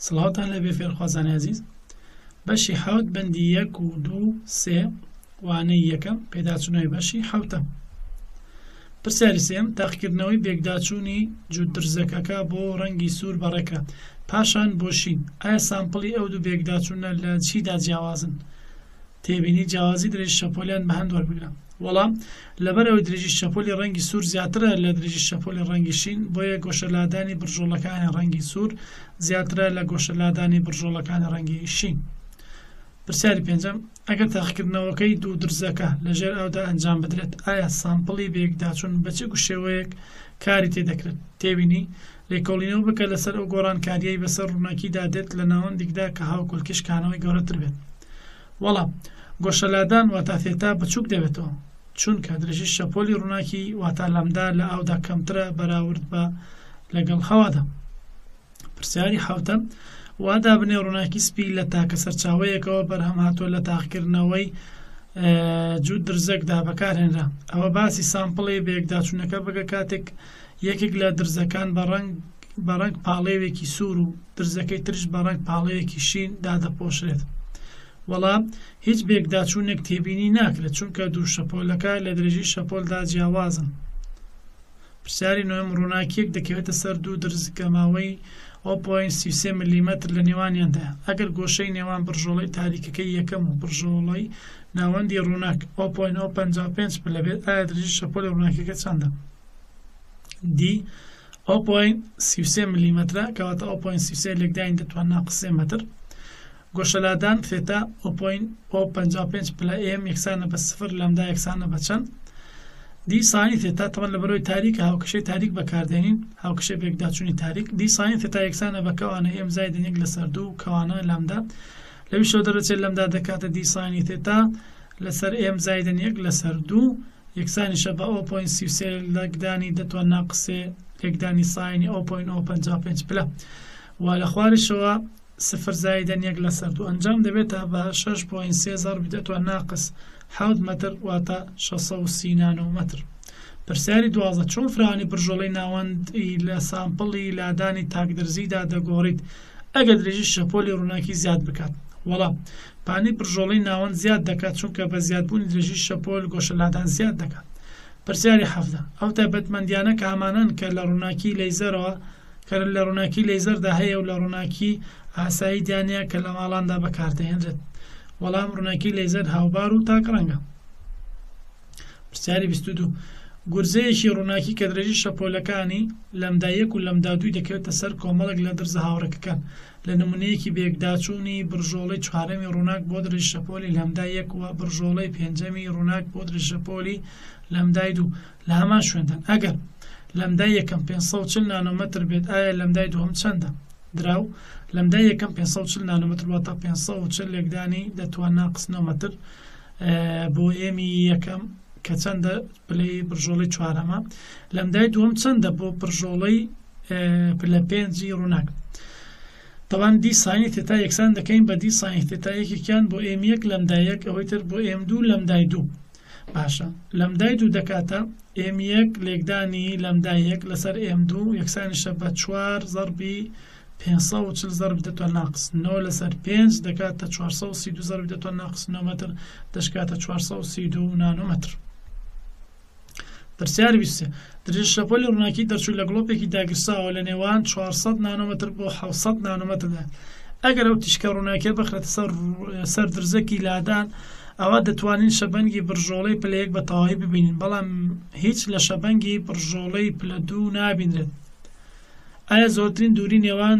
سڵاوتان لەبێ فێرخوازانی عەزیز. بەشی حەوت بەندی 1 و 2 3 وانەی یەکەم پێداچوونەوەی بەشی حەوتە. پرسیاری سێم تاقیکردنەوەی بێکداچوونی جووتدرزەکەکە بۆ ڕەنگی سوور بەڕێکە پاشان بۆ شین. ئایا سامپڵی ئەو دوو بێکداچوونە لە چیدا جیاوازن؟ تێبینی جیاوازی درێژی شەپۆلیان بە هەند وەربگرە. وەڵام لەبەرەوەی درێژی شەپۆلی ڕەنگی سوور زیاترە لە درێژی شەپۆلی ڕەنگی شین، بۆیە گۆشەلادانی برژۆڵەکانی ڕەنگی سوور زیاترە لە گۆشەلادانی برژۆڵەکانی ڕەنگی شین. پرسیاری پێنجەم ئەگەر تاقیکردنەوەکەی دوو درزەکە لەژێر ئەودا ئەنجام بدرێت، ئایا سامپڵی بێکداچوون بە چ گوشێوەیەک کاری تێدەکرێت؟ تێبینی لێکۆڵینەوە بکە لەسەر ئەو گۆڕانکاریەی بەسەر ڕووناکیدا دێت لە ناوەندێکدا کە هاوکۆلکیشکانەوەی گەورەتر بێت. وەڵام گۆشەلادان واتە ثێتا بچووک دەبێتەوە، چونکە درێژی شەپۆلی ڕووناکی واتە لەمدا لە ئاودا کەمترە بەراورد بە لەگەڵ هەوادا. پرسیاری حەوتە وادا بنێ ڕووناکی سپی لە تاکە سەرچاوەیەکەوە بەرهەم هاتووە لە تاقیکردنەوەی جووت درزەکدا بەکارهێنرا. ئەوە باسی سامپڵی بێکداچوونەکە بگە کاتێک یەکێک لە درزەکان بەڕەنگ پاڵێوێکی سوور و درزەکەی ترش بەڕەنگ پاڵەیەکی شین دادەپۆشرێت. وەڵام هیچ بێکداچوونێک تێبینی ناکرێت، چونکە دوو شەپۆلەکە لە درێژی شەپۆلدا جیاوازن. پرسیاری نۆیم ڕووناکیەک دەکەوێتە سەر دوو درز کە ماوەی 0.33 ملیمتر لە نێوانیاندایە. ئەگەر گۆشەی نێوان برژۆڵەی تاریکەکەی یەکەم و برژۆڵەی ناوەندی ڕووناک 0.055 بێت، ئایا درێژی شەپۆلی ڕووناکیەکە چەندە؟ دی 0.33 ملیمترە کەواتە 0.33 لێکدانی دەتواننا قسێ مەتر. گۆشەلادان ثێتا 0.055 پلە ئێم یەکسانە بە 0 لەمدا یەکسانە بە چەند؟ دی سانی ثێتا تەمەن لەبەرەوەی تاریکە هاوکەشەی تاریک بەکاردێنین، هاوکەشەی بێکداچوونی تاریک. دی سانی ثێتا یەکسانە بە کەوانە ئێم زایدن 1 لەسەر 2 کەوانە لەمدا. لەویشەوە دەرەچێت لەمدا دەکاتە دی سانی ثێتا لەسەر ئێم زایدن 1 لەسەر 2 یەکسانیشە بە 0.33 لەگدانی دەتواننا قسێ لێکدانی ساینی 0.055 پلە و لە خواریشەوە 0 زایدن 1 لەسەر 2 ئەنجام دەبێتە بە 6.3 ضرب دەتوان ناقص 7 متر واتە 630 نانۆمەتر. پرسیاری 12 چۆن فراوانی برژۆڵەی ناوەندی لە سامپڵی لادانی تاکدرزیدا دەگۆڕیت ئەگەر درێژی شەپۆلی ڕووناکی زیاد بکات؟ وەڵام پانی برژۆڵەی ناوەند زیاد دەکات، چونکە بە زیادبوونی درێژی شەپۆل گۆشەلادان زیاد دەکات. پرسیاری 7 ئەو تایبەتمەندیانە کە هەمانن کە لە ڕووناکی لەیزەرەوە کە لە ڕووناکی لەیزەردا هەیە و لە ڕووناکی ئاسایی دیانەیە کە لە ماڵاندا بەکاردەهێنرێت. وەڵام ڕووناکی لەیزەر هاوبار و تاکڕەنگە. پرسیاری 22 گورزەیەکی ڕووناکی کە درێژی شەپۆلەکانی لەمدا 1 و لەمدا 2 دەکەوێتە سەر کۆمەڵێک لە درزە هاوڕێکەکان. لە نمونەیەکی بێکداچوونی برژۆڵەی چوارەمی ڕووناک بۆ درێژی شەپۆلی لەمدا 1 و برژۆڵەی پێنجەمی ڕووناک بۆ درێژی شەپۆلی لەمدای 2 لە هەمان شوێندان. ئەگەر لەمدای یەکەم 540 نانۆمەتر بێت، ئایا لەمدای دووەم چەندە؟ دراو لەمدای یەکەم 540 نانۆمەتر واتە 540 لێکدانی دەتواننا قسنۆمەتر بۆ ئێمی یەکەم کە چەندە پلەی برژۆڵەی چوارەمە. لەمدای دووەم چەندە بۆ برژۆڵەی پلە 5 ڕووناک؟ تەوان دی ساینی ثێتا یەکسان دەکەین بە دی ساینی ثێتا یەکێکیان بۆ ئێم 1 لەمدای 1 ئەوەی تر بۆ ئێم 2 لەمدای 2. باشە لەمدای 2 دەکاتە ئێم 1 لێکدانی لەمدای 1 لەسەر ئێم 2 یەکسانیشە بە 4 زەربی 540 ضرب دەتوان ناقص 9 لەسەر 5 دەکاتە 432 ضرب دەتوان ناقص 9 متر دەشکاتە 432 نانۆمەتر. پرسیاری 23 درێژی شەپۆلی ڕووناکی دەرچوو لە گڵۆپێکی داگیرساوە لە نێوان 400 نانۆمەتر بۆ 700 نانۆمەتردا. ئەگەر ئەو تیشکە ڕووناکیە بخرێتە سەر درزەکی لادان، ئەوە دەتوانین شەبەنگی برژۆڵەی پلەیەک بە تەواوی ببینین، بەڵام هیچ لە شەبەنگی برژۆڵەی پلە 2 نابینرێت. ئایا زۆرترین دووری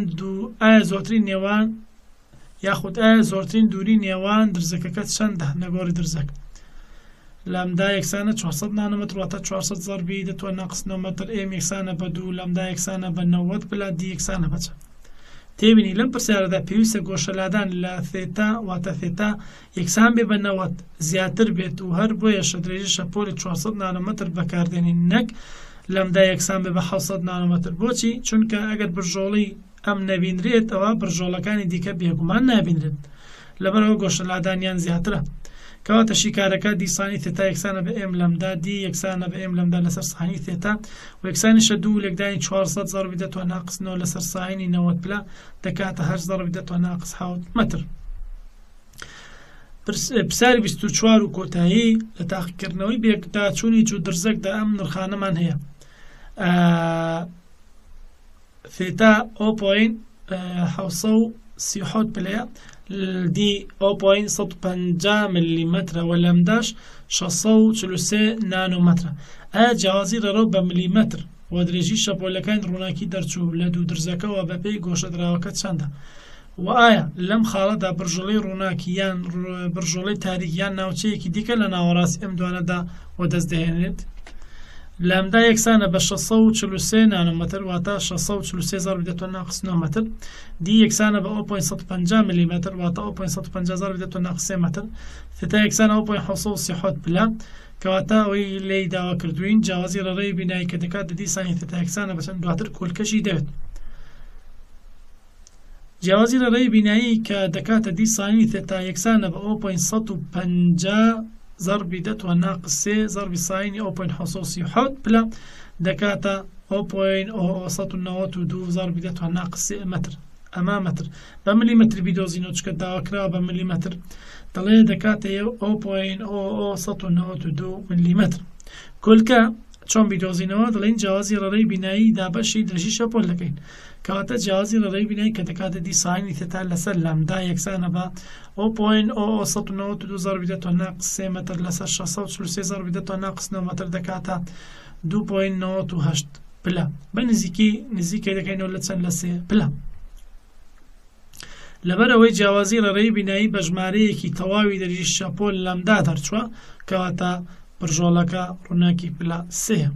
نێوان یاخود ئایا زۆرترین دووری نێوان درزەکەکە چەندە؟ نەگۆڕی درزەک لەمدا یەکسانە 400 نانۆمەتر واتە 400 زەربی دەتوان ناقص 9 متر ئێم یەکسانە بە 2 لەمدا یەکسانە بە 90 پلە دی یەکسانە بە چەند؟ تێبینی لەم پرسیارەدا پێویستە گۆشەلادان لە ثێتا واتە ثێتا یەکسان بێ بە 90 زیاتر بێت و هەر بۆیە درێژی شەپۆلی 400 نانۆمەتر بەکاردێنین، نەک لەمدا یەکسان بێ بە 700 نانۆمەتر. بۆچی؟ چونکە ئەگەر برژۆڵی ئەم نەبینرێت ئەوە برژۆڵەکانی دیکە بێگومان نابینرێت، لەبەرەوە گۆشەلادانیان زیاترە. کەواتە شیکارەکە دیسانی تێتا یەکسانە بە ئێم لەمدا دی یەکسانە بە ئێم لەمدا لەسەر ساینی تێتا و یەکسانیشە 2 لەگدانی 400 ضربی دەتوانە ناقصنەوە لەسەر ساینی 90 پلە دەکاتە 8 ضربی دەتوانە ناقص 7 مەتر. پرسیاری 24 و کۆتایی لە تاقیکردنەوەی بێگداچوونی جوو درزەکدا ئەم نرخانەمان هەیە. ثێتا 0.737 پلەیە دی 0.150 ملیمەترە و لەمداش 643 نانۆمەترە. ئایا جیاوازی ڕێڕەو بە ملیمەتر و درێژی شەپۆلەکانی ڕووناکی دەرچوو لە دوو درزەکەەوە بەپێی گۆشەدراوەکە چەندە؟ و ئایا لەم خاڵەدا بڕژۆڵەی ڕووناکی یان بڕژۆڵەی تاریکیان ناوچەیەکی دیکە لە ناوەڕاستی ئەم دوانەدا و دەست دەهێنێت؟ لەمدا یەکسانە بە 643 نانۆمەتر واتە 643 ضربی دەتوانە ناقص 9 مەتر. دی یەکسانە بە 0.150 ملیمەتر واتە 0.150 ضربی دەتوانە ناقص 3 مەتر. ثێتا یەکسانە 0.737 پلە کەواتە ئەوەی لێی داوا کردوین جیاوازی ڕێڕەوی بینایی کە دەکات دی ساینی ثێتا یەکسانە بەچەند دواتر کۆلکەشی دەوێت. جیاوازی ڕێڕەوی بینایی کە دەکاتە دی ساینی ثێتا یەکسانە بە 0.150 ضربی دەتوانە ناقص 3 ضربی ساینی 0.737 پلە دەکاتە 0.192 ضربی دەتوانە ناقص 3 مەتر. ئەما مەتر بە ملیمەتر بیدۆزینەوە چکە داواکراوە بە ملیمەتر دەڵێ دەکاتە 0.192 ملیمەتر. کۆلکە چۆن بیدۆزینەوە دەڵێن جیاوازی ڕێڕەوی بینایی دابەشی درێژی شەپۆل دەکەین کەواتە جیاوازی ڕێڕەوی بینایی کە دەکاتە دی ساینی ثێتا لەسەر لەمدا یەکسانە بە 0.192 ضربی دەتوانە ناقص 3 مەتر لەسەر 643 ضربی دەتوانە ناقص 9 مەتر دەکاتە 2.98 پلە بە نزیکەی دەکەینەوە لە چەند لە 3 پلە. لەبەرەوەی جیاوازی ڕێڕەوی بینایی بە ژمارەیەکی تەواوی دەرێژی شەپۆل لەمدا دەرچووە کەواتە بڕژۆڵەکە ڕووناکی پلە 3.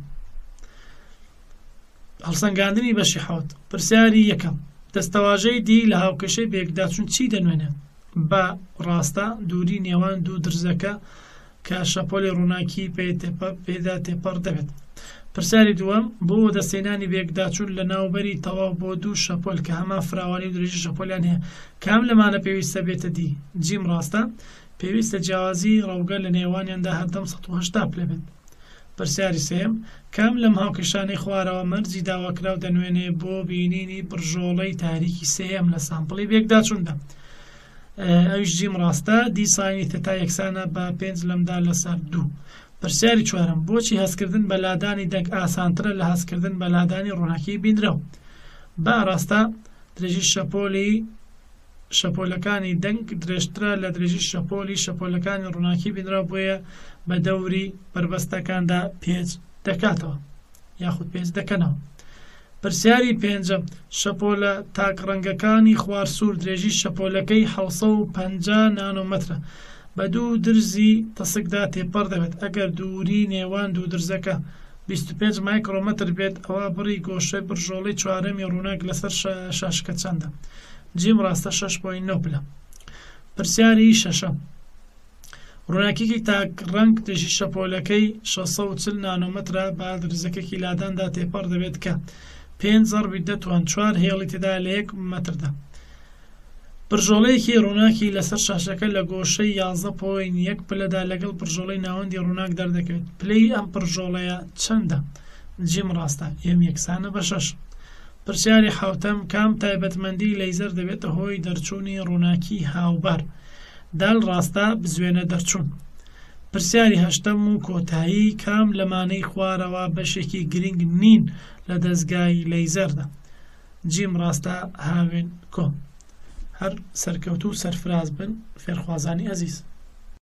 هەڵسەنگاندنی بەشی 7 پرسیاری یەکەم دەستەواژەی دی لە هاوکەشەی بێگداچوون چی دەنوێنێت؟ بە ڕاستە دووری نێوان دوو درزەکە کە شەپۆلی ڕووناکی پێدا تێپەڕ دەبێت. پرسیاری دووەم بۆ دەستێنانی بێگداچوون لە ناوبەری تەواو بۆ دوو شەپۆل کە هەما فراوانی و درێژی شەپۆلیان هەیە کام لەمانە پێویستە بێتە دی؟ جیم ڕاستە پێویستە جیاوازی ڕەوگە لە نێوانیاندا هەردەم 180 پلە بێت. پرسیاری سێم کام لەم هاوکەشانەی خوارەوە مەرجی داواکراو دەنوێنێ بۆ بینینی بڕژۆڵەی تاریکی سێم لە سامپڵی بێگداچووندا؟ ئەویش جیم ڕاستە دی ساینی ثێتا یەکسانە بە 5 لەمدا لەسەر 2. پرسیاری چوارم بۆچی هەستکردن بە لادانی دەنگ ئاسانترە لە هەستکردن بە لادانی ڕووناکی بینراو؟ بە ڕاستە درێژی شەپۆلەکانی دەنگ درێژترە لە درێژی شەپۆلەکانی ڕووناکی بینراو بۆیە بە دەوری بربەستەکاندا پێچ دەکاتەوە یاخود پێچ دەکەنەوە. پرسیاری پێنجەم شەپۆلە تاکڕەنگەکانی خوارسوور درێژی شەپۆلەکەی 750 نانۆمەترە بە دوو درزی تەسکدا تێپەڕ دەبێت. ئەگەر دووری نێوان دوو درزەکە 25 مایکرۆمەتر بێت ئەوە بڕی گۆشەی بڕژۆڵەی چوارەمی ڕووناک لەسەر شاشکە چەندە؟ جیم ڕاستە 6.9 پلە. پرسیاری شەشەم ڕووناکیی تاکڕەنگ درێژی شەپۆلەکەی 640 نانۆمەترە بە درزەکەکی لاداندا تێپەڕ دەبێت کە 5 ضربی دەتوان 4 هێڵی تێدا لە 1 مەتردا. پڕژۆڵەیەکی ڕووناکی لەسەر شاشەکە لە گۆشەی 11.1 پلەدا لەگەڵ پڕژۆڵەی ناوەندی ڕووناک دەردەکەوێت. پلەی ئەم پڕژۆڵەیە چەندە؟ جیم ڕاستە ئێم یەکسانە بە 6. پرسیاری حوتەم کام تایبەتمەندی لەیزەر دەبێتە هۆی دەرچوونی ڕووناکی هاوبەر؟ دال ڕاستە بزوێنە دەرچوون. پرسیاری هەشتەم و کۆتایی کام لەمانەی خوارەوە بەشێکی گرنگ نین لە دەستگای لەیزەردا؟ جیم ڕاستە هاوێن کۆ. هەر سەرکەوتو و سەرفراز بن فێرخوازانی ئەزیز.